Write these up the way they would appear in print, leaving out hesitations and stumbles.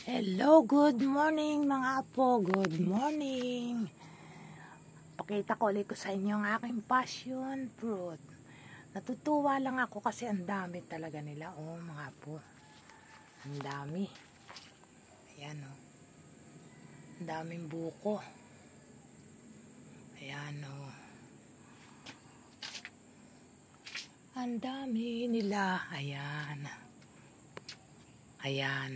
Hello, good morning mga apo, good morning. Pakita ko ulit ko sa inyo ang aking passion fruit. Natutuwa lang ako kasi ang dami talaga nila, oh mga apo. Ang dami. Ayan oh. Ang daming buko. Ayan oh. Ang dami nila. Ayan. Ayan.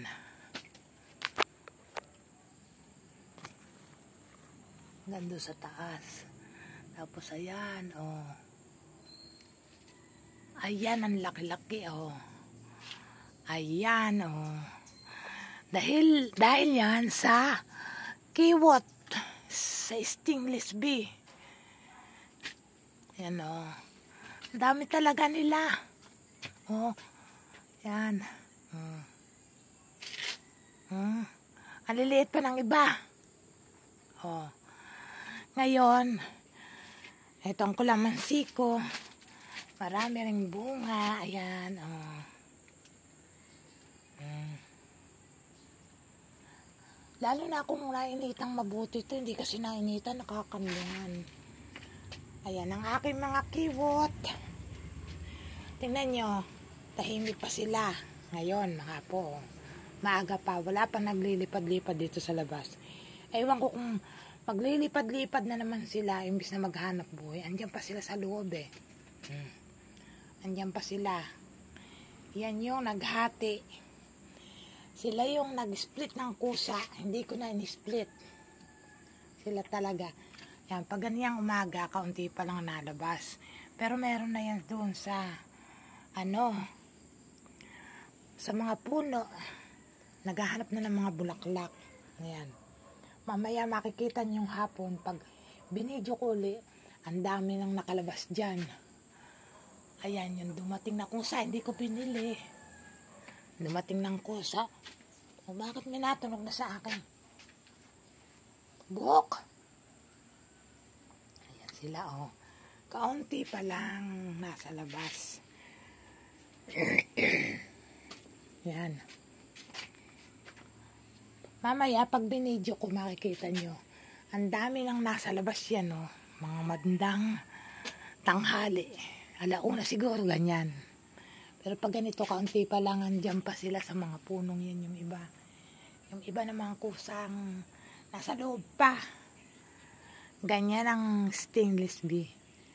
Nandun sa taas. Tapos ayan, oh. Ayan, ang laki-laki, oh. Ayan, oh. Dahil yan sa kiwot, sa stainless bee. Ayan, oh. Ang dami talaga nila. Oh. Ayan. Ang liliit pa ng iba. Oh. Ngayon, itong kalamansi ko, marami ring bunga. Ayan, oh. Lalo na kung nainitang mabuti ito, hindi kasi nainitan, nakakamyan. Ayan, ang aking mga kiwot. Tingnan nyo, tahimik pa sila. Ngayon, mga po, maaga pa, wala pa naglilipad-lipad dito sa labas. Ewan ko kung maglilipad-lipad na naman sila, imbis na maghanap buhay. Andiyan pa sila sa loob eh. Andiyan pa sila. Yan yung naghati. Sila yung nag-split ng kusa. Hindi ko na in-split. Sila talaga. Yan, pag ganiyang umaga, kaunti pa lang nalabas. Pero meron na yan doon sa, sa mga puno. Naghahanap na ng mga bulaklak. Ayan. Mamaya makikita niyong hapon pag binidyo ko ulit, ang dami nang nakalabas dyan. Ayan, yung dumating na kusa, hindi ko pinili. Dumating ng kusa. O bakit may natunog na sa akin? Buhok! Ayan sila, oh. Kaunti pa lang nasa labas. Yan. Mamaya, pag binidyo ko, makikita nyo. Ang dami nang nasa labas yan, oh. Mga mandang tanghali. Alauna siguro, ganyan. Pero pag ganito, kaunti pa lang, andyan pa sila sa mga punong yan, yung iba. Yung iba namang kusang nasa loob pa. Ganyan ang stainless bee.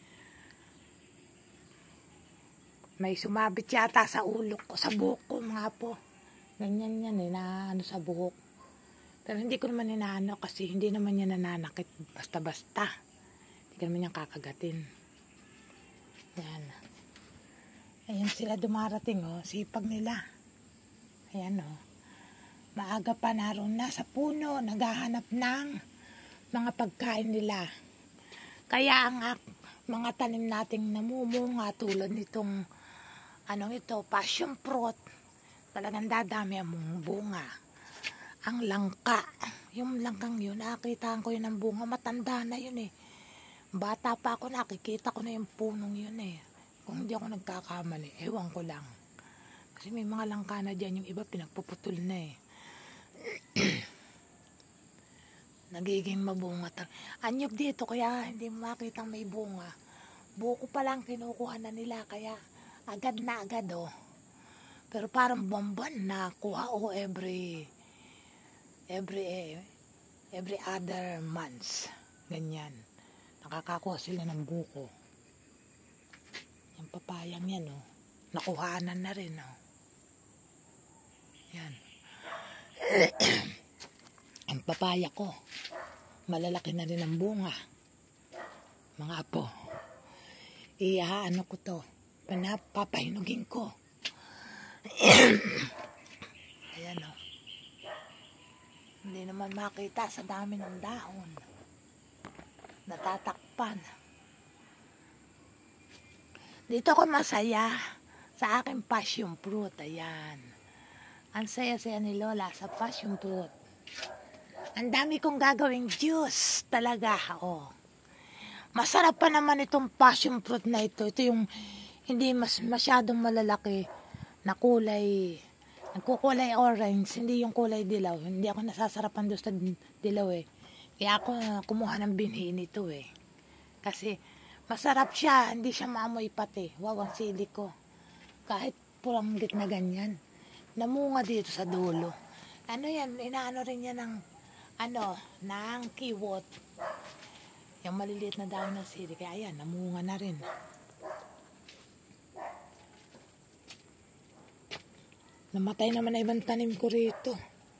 May sumabit yata sa ulo ko, sa buhok ko, mga po. Ganyan yan, na sa buhok. Pero hindi ko naman inaano kasi hindi naman yan nananakit basta-basta. Hindi ko naman yan kakagatin. Ayan. Ayan sila dumarating, oh. Sipag nila. Ayan, oh. Maaga pa naroon na sa puno. Naghahanap ng mga pagkain nila. Kaya ang mga tanim nating namumunga tulad nitong passion fruit. Talagang dadami ang bunga. Ang langka, yung langkang yun, nakakita ko yun ng bunga, matanda na yun eh. Bata pa ako, nakikita ko na yung punong yun eh. Kung hindi ako nagkakamali, ewan ko lang. Kasi may mga langka na dyan, yung iba pinagpuputol na eh. Nagiging mabunga. Anyog dito, kaya hindi makitang may bunga. Buko pa lang kinukuha na nila, kaya agad na agad oh. Pero parang bomban na kuha o every other months. Ganyan. Nakakakuha sila ng buko. Yung papayang yan, oh. Nakuhanan na rin, oh. Yan. Ang papaya ko. Malalaki na rin ang bunga. Mga apo. Iaano ko to. Papahinugin ko. Ayan, oh. Hindi naman makita sa dami ng dahon. Natatakpan. Dito ako masaya sa aking passion fruit. Ayan. Ang saya-saya ni Lola sa passion fruit. Ang dami kong gagawing juice talaga. Oh. Masarap pa naman itong passion fruit na ito. Ito yung hindi masyadong malalaki na kulay Nagkukulay orange, hindi yung kulay dilaw. Hindi ako nasasarapan doon sa dilaw eh. Kaya ako kumuha ng binhi nito eh. Kasi masarap siya, hindi siya maamoy pati. Wow, ang sili ko. Kahit pulanggit na ganyan. Namunga dito sa dulo. Ano yan, inaano rin yan ng, ng kiwot. Yung maliliit na dahon ng sili. Kaya ayan, namunga na rin. Namatay naman na ibang tanim ko rito.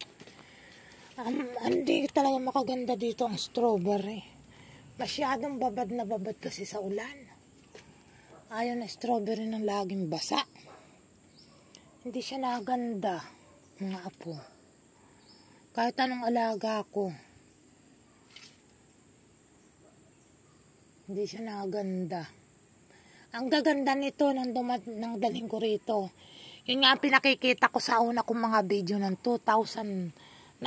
Hindi talaga makaganda dito ang strawberry. Masyadong babad na babad kasi sa ulan. Ayaw na strawberry ng laging basa. Hindi siya naganda, mga apo. Kahit anong alaga ko. Hindi siya naganda. Ang gaganda nito nang dalhin ko rito. Yun nga pinakikita ko sa una kong mga video ng 2019,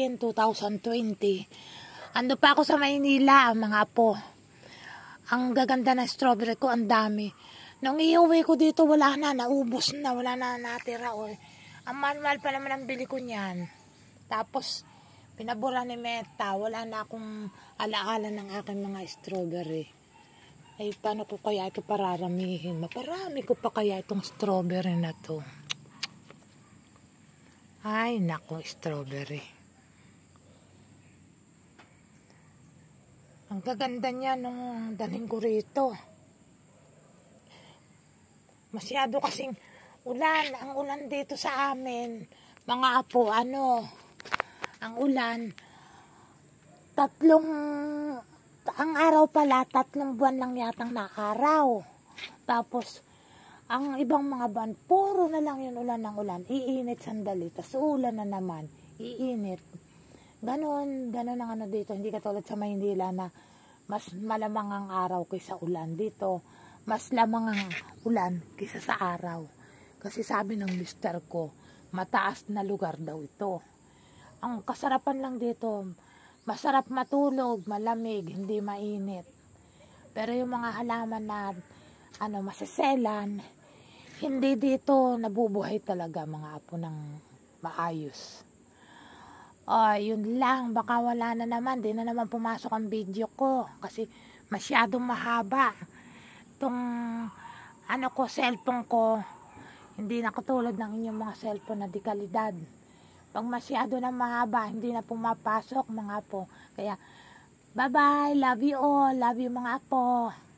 2020. Ando pa ako sa Maynila, mga apo. Ang gaganda ng strawberry ko, ang dami. Nung iuwi ko dito, wala na, naubos na, wala na natira. Ang mahal pa naman ang bili ko niyan. Tapos, pinabura ni Meta, wala na akong alaala ng aking mga strawberry. Ay, paano ko kaya ito pararamihin? Maparami ko pa kaya itong strawberry na to. Ay, naku, strawberry. Ang gaganda niya nung dalhin ko rito. Masyado kasing ulan. Ang ulan dito sa amin, mga apo, ang ulan, ang araw pala, 3 buwan lang yatang naaraw. Tapos, ang ibang mga buwan, puro na lang yun ulan ng ulan. Iinit sandali, tas ulan na naman. Iinit. Ganon ang dito. Hindi katulad sa Maynila na mas malamang ang araw kaysa ulan. Dito, mas lamang ang ulan kaysa sa araw. Kasi sabi ng mister ko, mataas na lugar daw ito. Ang kasarapan lang dito, masarap matulog, malamig, hindi mainit. Pero yung mga halaman na masaselan, hindi dito nabubuhay talaga, mga apo, ng maayos. Yun lang, baka wala na naman, di na naman pumasok ang video ko kasi masyadong mahaba. Itong cellphone ko, hindi na katulad ng inyong mga cellphone na di kalidad. Pag masyado na mahaba, hindi na pumapasok, mga apo. Kaya, bye-bye, love you all, love you mga apo.